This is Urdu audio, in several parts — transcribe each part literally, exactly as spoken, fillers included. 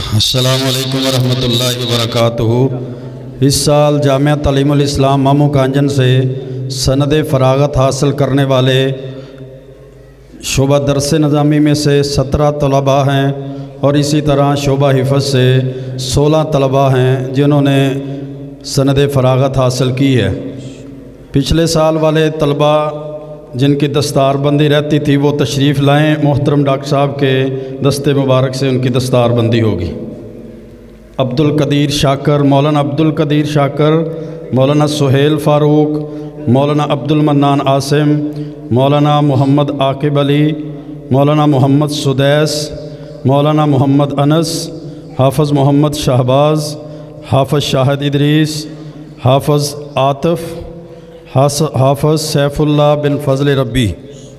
السلام علیکم ورحمۃ اللہ وبرکاتہ۔ اس سال جامعہ تعلیم الاسلام مامو کانجن سے سند فراغت حاصل کرنے والے شعبہ درس نظامی میں سے سترہ طلباء ہیں اور اسی طرح شعبہ حفظ سے سولہ طلباء ہیں جنہوں نے سند فراغت حاصل کی ہے۔ پچھلے سال والے طلباء جن کی دستار بندی رہتی تھی وہ تشریف لائیں، محترم ڈاکٹر صاحب کے دستے مبارک سے ان کی دستار بندی ہوگی۔ عبد القدیر شاکر، مولانا عبد القدیر شاکر، مولانا سہیل فاروق، مولانا عبد المنان عاصم، مولانا محمد عاقب علی، مولانا محمد سدیس، مولانا محمد انس، حافظ محمد شہباز، حافظ شاہد ادریس، حافظ عاطف، حافظ سیف اللہ بن فضل ربی۔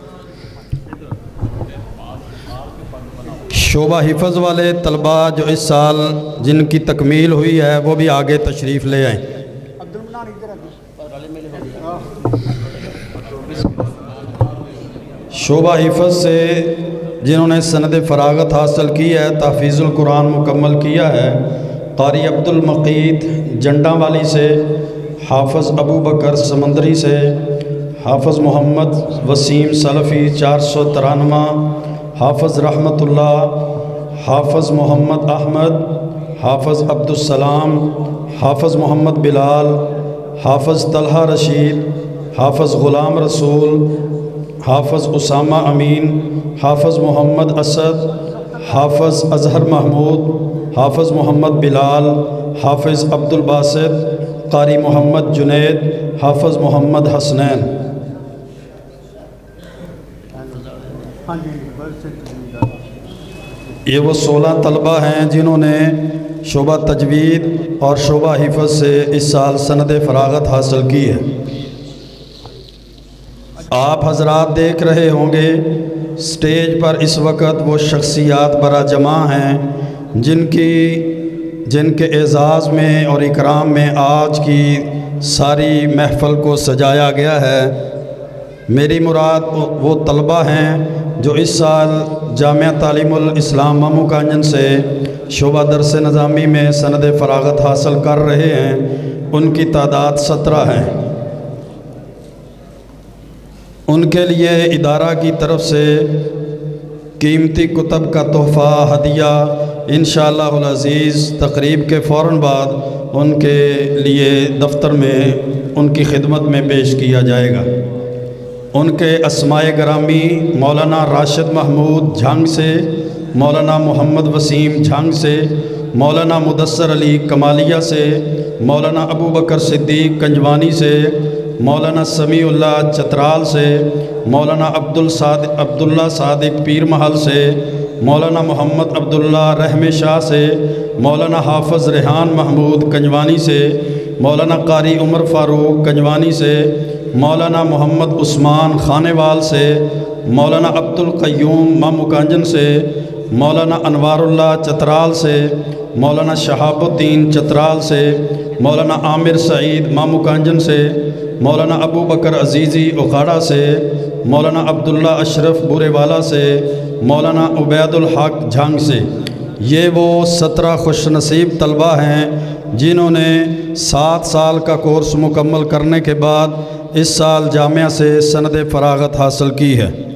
شعبہ حفظ والے طلباء جو اس سال جن کی تکمیل ہوئی ہے وہ بھی آگے تشریف لے آئیں۔ شعبہ حفظ سے جنہوں نے سند فراغت حاصل کی ہے، تحفیظ القرآن مکمل کیا ہے، قاری عبد المقید جنڈا والی سے، حافظ ابو بکر سمندری سے، حافظ محمد وسیم سلفی چار سو ترانوہ، حافظ رحمت اللہ، حافظ محمد احمد، حافظ عبد السلام، حافظ محمد بلال، حافظ طلحہ رشید، حافظ غلام رسول، حافظ اسامہ امین، حافظ محمد اسد، حافظ اظہر محمود، حافظ محمد بلال، حافظ عبد الباسط، قاری محمد جنید، حافظ محمد حسنین۔ یہ وہ سولہ طلباء ہیں جنہوں نے شعبہ تجوید اور شعبہ حفظ سے اس سال سند فراغت حاصل کی ہے۔ آپ حضرات دیکھ رہے ہوں گے سٹیج پر اس وقت وہ شخصیات برا جمع ہیں جن کی جن کے اعزاز میں اور اکرام میں آج کی ساری محفل کو سجایا گیا ہے۔ میری مراد وہ طلباء ہیں جو اس سال جامعہ تعلیم الاسلام مامو کانجن سے شعبہ درس نظامی میں سند فراغت حاصل کر رہے ہیں، ان کی تعداد سترہ ہیں۔ ان کے لیے ادارہ کی طرف سے قیمتی کتب کا تحفہ ہدیہ انشاءاللہ العزیز تقریب کے فوراً بعد ان کے لیے دفتر میں ان کی خدمت میں پیش کیا جائے گا۔ ان کے اسمائے گرامی مولانا راشد محمود جھنگ سے، مولانا محمد وسیم جھنگ سے، مولانا مدثر علی کمالیہ سے، مولانا ابو بکر صدیق کنجوانی سے، مولانا سمیع اللہ چترال سے، مولانا عبدالصادق عبداللہ صادق پیر محل سے، مولانا محمد عبداللہ رحم شاہ سے، مولانا حافظ ریحان محمود کنجوانی سے، مولانا قاری عمر فاروق کنجوانی سے، مولانا محمد عثمان خانیوال سے، مولانا عبد القیوم مامو کانجن سے، مولانا انوار اللہ چترال سے، مولانا شہاب الدین چترال سے، مولانا عامر سعید مامو کانجن سے، مولانا ابو بکر عزیزی اکھاڑا سے، مولانا عبداللہ اشرف بورے والا سے، مولانا عبید الحق جھنگ سے۔ یہ وہ سترہ خوش نصیب طلباء ہیں جنہوں نے سات سال کا کورس مکمل کرنے کے بعد اس سال جامعہ سے سند فراغت حاصل کی ہے۔